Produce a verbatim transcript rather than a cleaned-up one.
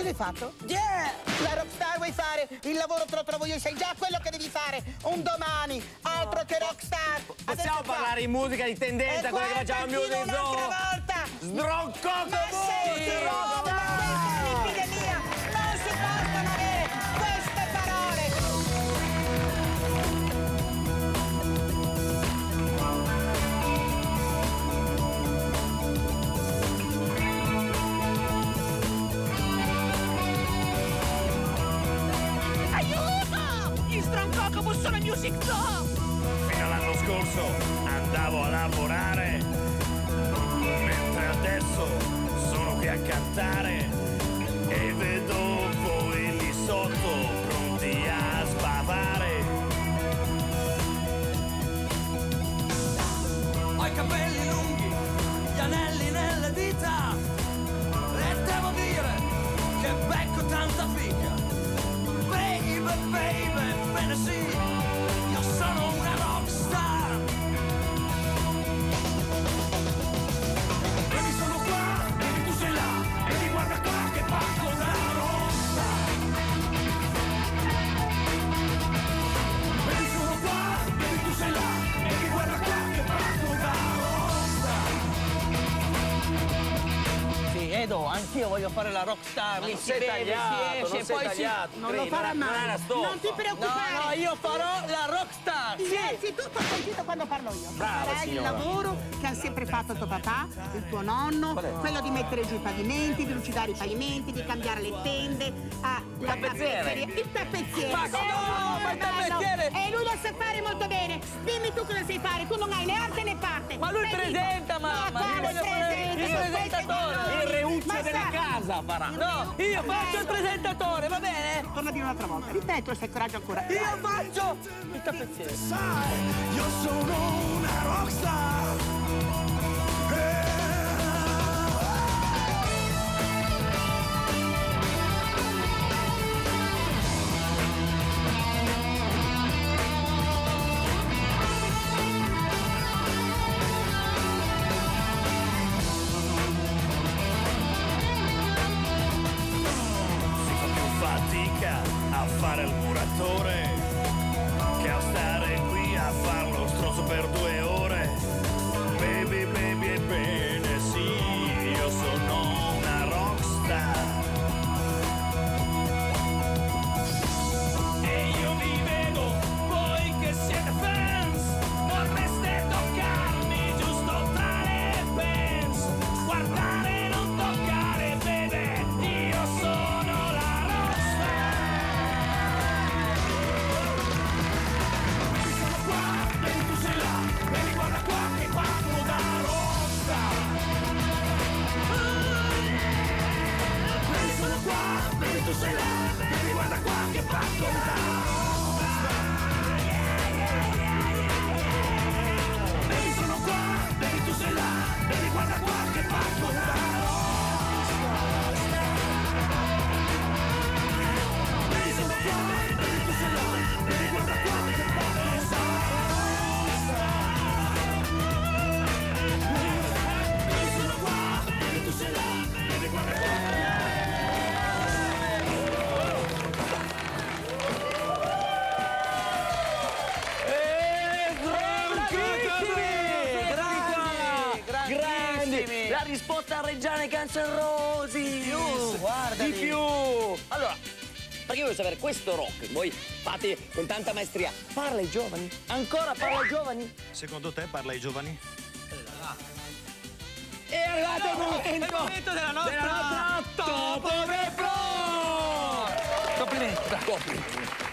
Cosa hai fatto? Yeah! La rockstar vuoi fare? Il lavoro te lo trovo io, sai già quello che devi fare. Un domani, altro che rockstar. Possiamo parlare in musica di tendenza, quella che facciamo a Music Zoo? Un'altra volta! Sbroccò Ma sei troppo! Ma questa è un'epidemia! Non si possono avere queste parole! Gli Stroncocobus sono Music Zoo! Fino all'anno scorso andavo a lavorare, mentre adesso sono qui a cantare e vedo voi lì sotto pronti a sbavare. Ho i capelli lunghi, gli anelli nelle dita e devo dire che becco tanta figa. Baby, baby, bene sì, io sono una rockstar. Baby sono qua, baby tu sei là, baby guarda qua che pacco da rockstar. Baby sono qua, baby tu sei là, baby guarda qua che pacco da rockstar. Sì, Edo, anch'io voglio fare la rockstar, lì si beve, si esce, non sei poi si... tagliato, Non Green, lo farà non è- non è mai. una stoffa. Non ti preoccupare. No, no, io farò la rockstar! Innanzitutto ho sentito quando parlo io. Brava, Farai il signora. lavoro che ha sempre fatto tuo papà, il tuo nonno, quello di mettere giù i pavimenti, di lucidare i pavimenti, di cambiare le tende, ah, la tappezziere. tappezzeria. Il tappezziere. Ma Eh, no, oh, ma il bello. tappezziere. E lui lo sa fare molto bene. Dimmi tu cosa sai fare, tu non hai né arte né parte. Ma lui Stai presenta, zitto. mamma, Ma io quale voglio fare presenta? il Sono queste presentatore. cose. Il reuccio Ma della sa- casa farà. No, io faccio il presentatore, va bene? Torna a dire un'altra volta. Ripeto, se hai coraggio ancora. Io faccio il tappezziere. Sai, io sono una rockstar. Si fa più fatica a fare il muratore che a stare qui a far lo stronzo per due ore. Baby, baby, ebbene sì, io sono una rockstar. E io vi vedo, voi che siete fans, vorreste toccarmi giusto tra le pens. Guardare, non toccare, bebe, io sono la rockstar. Baby sono qua, baby tu sei là, baby guarda qua che pacco da rockstar. Baby sono qua, baby tu sei là, baby guarda qua che pacco da rockstar. Baby sono qua, baby tu sei là, baby guarda qua che pacco da rockstar. Baby sono qua, baby tu sei là, baby guarda qua che pacco da rockstar. Baby sono qua, baby tu sei là, baby guarda qua. Grandi, grandi, La risposta a Reggiane Cancellosi. Di più, guardali. Di più. Allora, perché voglio sapere, questo rock, voi fate con tanta maestria, parla ai giovani? Ancora parla ai giovani? Secondo te parla ai giovani? È arrivato il momento, È il momento della nostra Topo Repro! Complimenti. Complimenti.